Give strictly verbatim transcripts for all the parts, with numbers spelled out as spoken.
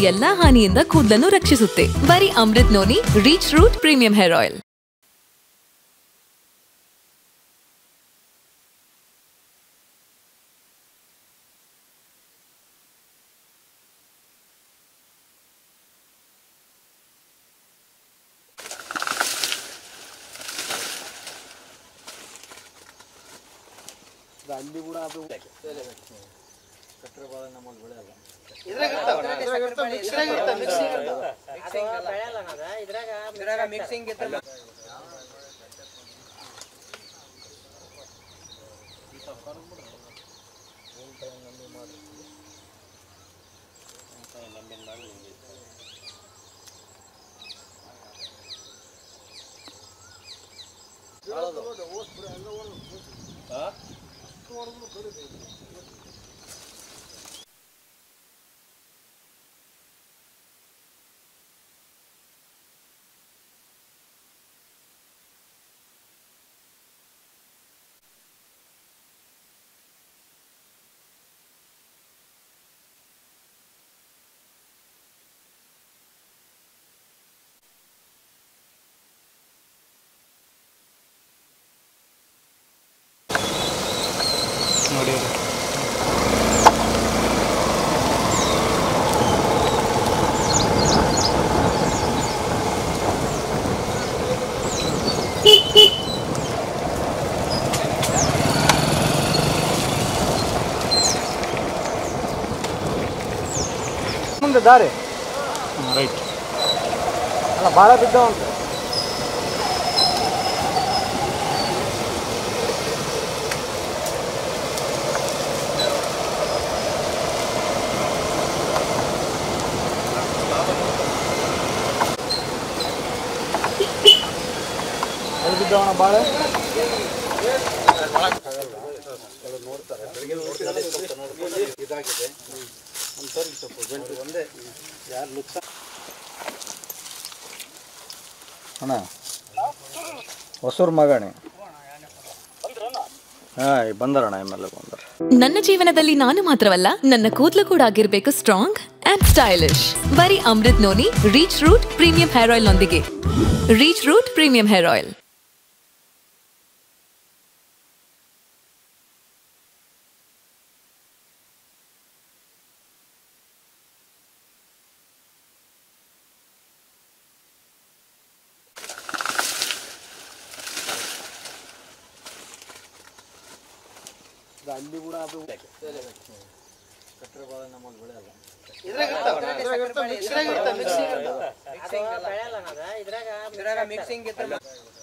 ಎಲ್ಲಾ ಹಾನಿಯಿಂದ ಕೂದಲನ್ನು ರಕ್ಷಿಸುತ್ತೆ. ಬರೀ Amrut noni reach root premium hair oil. ಅಲ್ಲಿ ಕೂಡ ಅದು ಕಟ್ಟರೆ ಬಾಳ ನಮ್ಮಲ್ಲಿ ಬೆಳೆಯಲ್ಲ. ಇದ್ರಾಗ ಮಿಕ್ಸಿಂಗ್ ಇರ್ತಲ್ಲ. ನೋಡಿ ಮುಂದೆ ದಾರಿ ರೈಟ್ ಅಲ್ಲ ಭಾಳ ಬಿದ್ದವಂತ. ಬಿದ್ದವನ ಭಾಳ ನೋಡ್ತಾರೆ ಬೆಳಗ್ಗೆ ಇದಾಗಿದೆ ಅಂತ ಸ್ವಲ್ಪ ಗಂಟು ಒಂದೇ ಯಾರು ಲುಕ್ಸ ಅಣ್ಣ ಹೊಸೂರು ಮಗಣೆ ಹಾಂ ಬಂದರಣ್ಣ ಎಮ್ಮೆಲ್ಲ ಬಂದರ. ನನ್ನ ಜೀವನದಲ್ಲಿ ನಾನು ಮಾತ್ರವಲ್ಲ, ನನ್ನ ಕೂದಲು ಕೂಡ ಆಗಿರ್ಬೇಕು ಸ್ಟ್ರಾಂಗ್ ಅಂಡ್ ಸ್ಟೈಲಿಶ್. ಬರೀ Amrut noni reach root premium hair oil ನೊಂದಿಗೆ. Reach root premium hair oil. ಅಲ್ಲಿ ಕೂಡ ಅದು ಕಟ್ಟರೆ ಬಾಳ ನಮ್ಮಲ್ಲಿ ಬೆಳೆಯಲ್ಲ. ಇದ್ರಾಗ ಮಿಕ್ಸಿಂಗ್ ಇರ್ತಲ್ಲ.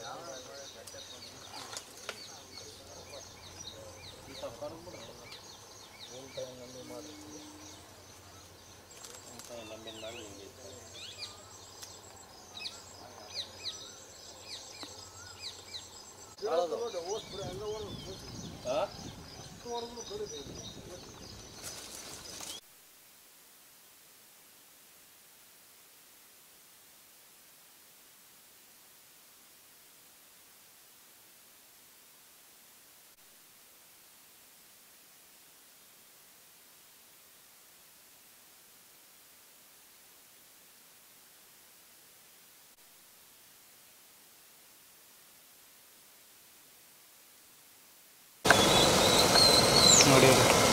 ನೋಡಿ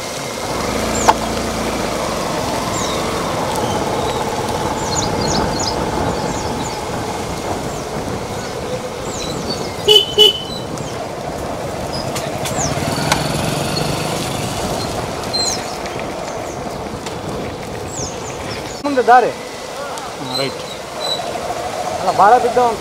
ಮುಂದೆ ದಾರಿ ರೈಟ್ ಅಲ್ಲ ಭಾಳ ಬಿದ್ದವಂತ.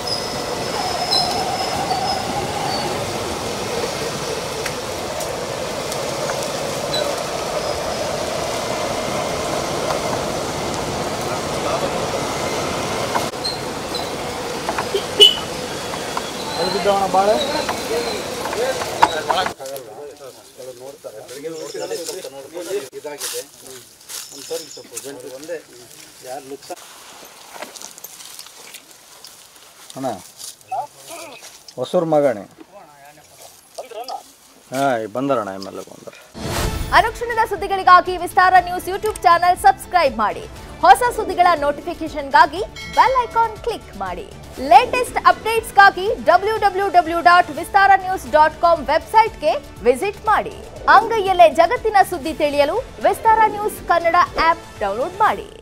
ಬಿದ್ದವನ ಭಾಳ ನೋಡ್ತಾರೆ ಬೆಳಗ್ಗೆ ಇದಾಗಿದೆ ಅಂತ ಸ್ವಲ್ಪ ಗಂಟು ಒಂದೇ ಯಾರು ಲುಕ್ಸ ಅಣ್ಣ ಹೊಸೂರು ಮಗಣೆ ಹಾಂ ಬಂದರಣ್ಣ ಎಮ್ಮೆಲ್ಲ ಬಂದರ. ಅನುಕ್ಷಣದ ಸುದ್ದಿಗಳಿಗಾಗಿ Vistara news YouTube channel subscribe ಮಾಡಿ. ಹೊಸ ಸುದ್ದಿಗಳ ನೋಟಿಫಿಕೇಶನ್ಗಾಗಿ ಬೆಲ್ ಐಕಾನ್ ಕ್ಲಿಕ್ ಮಾಡಿ. ಲೇಟೆಸ್ಟ್ ಅಪ್ಡೇಟ್ಸ್ಗಾಗಿ W W W dot Vistara news dot com ವೆಬ್ಸೈಟ್ಗೆ ವಿಸಿಟ್ ಮಾಡಿ. ಅಂಗೈಯಲ್ಲೇ ಜಗತ್ತಿನ ಸುದ್ದಿ ತಿಳಿಯಲು Vistara news Kannada app download ಮಾಡಿ.